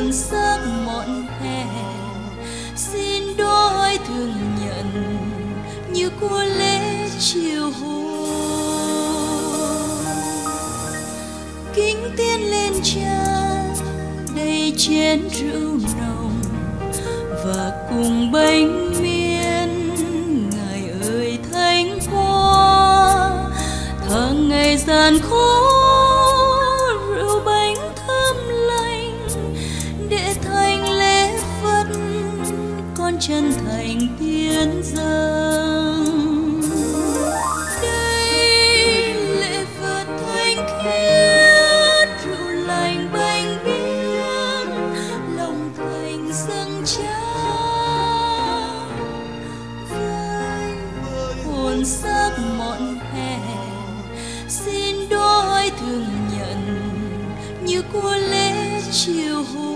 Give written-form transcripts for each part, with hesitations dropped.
hồn sắc mọn hè, xin đôi thường nhận như của lễ chiều hồ. Kính tiên lên cha đầy chén rượu nồng và cùng bánh miên. Ngài ơi thánh qua tháng ngày gian khó, rượu bánh thơm lành để thành lễ vật con chân thành tiến dâng. Đây lễ vật thánh khiết, rượu lành bánh biếc, lòng thành dâng cha với hồn sắc mọn hè. Xin đôi thường nhận như của lễ chiều hồ.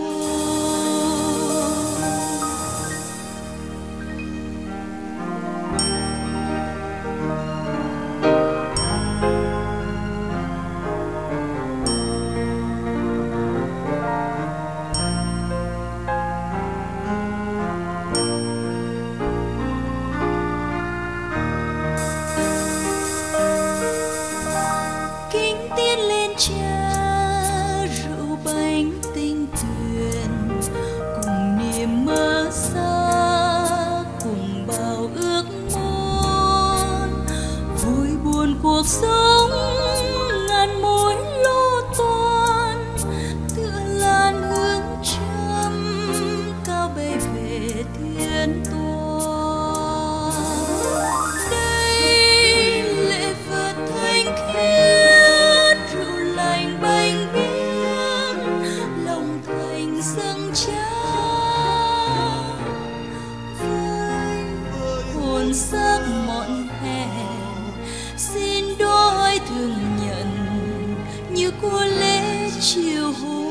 Cha rượu bánh tinh tuyền cùng niềm mơ xa, cùng bao ước muốn vui buồn cuộc sống ngàn mối lo toan, tựa lan hương trầm cao bay về thiên toàn. Đây lễ vật thánh khiết, bánh biếc, lòng thành dâng cha với hồn sắc mọn hè. Xin đôi thường nhận như của lễ chiều hồ.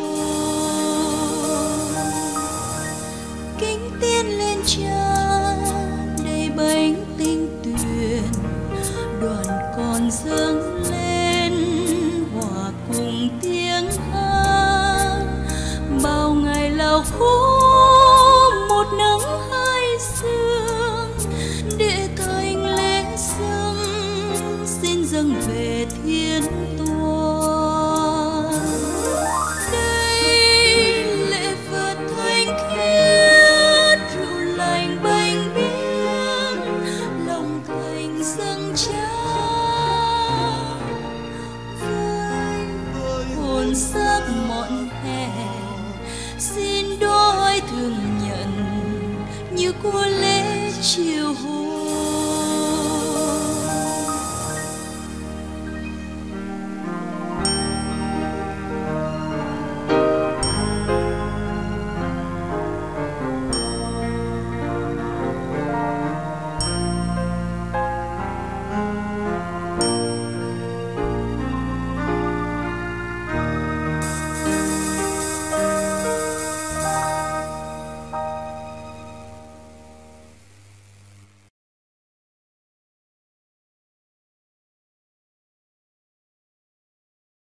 Kính tiên lên cha đầy bánh tinh tuyền, đoàn con dâng lên hòa cùng tiếng hát. Bao ngày lao khổ một nắng hai sương để thành lễ dâng, xin dâng về thiên toàn. Đây lễ vật thánh khiết, rượu lành bánh biếc, lòng thành dâng cha hồn sắc mọn hè. Xin đôi thường nhận như của lễ chiều